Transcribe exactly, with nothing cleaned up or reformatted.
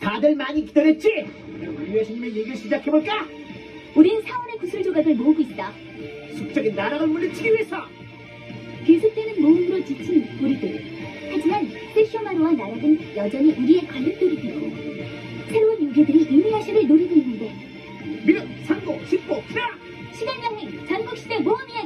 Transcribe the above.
다들 많이 기다렸지? 이누야샤님의 얘기를 시작해볼까? 우린 사원의 구슬 조각을 모으고 있어. 숙적인 나락을 물리치기 위해서! 계속되는 모험으로 지친 우리들. 하지만 세쇼마루와 나락은 여전히 우리의 관록돌이 되고 새로운 요괴들이 이누야샤를 노리고 있는데 미륵, 상고, 식보, 프라! 시간여행 전국시대 모험이야.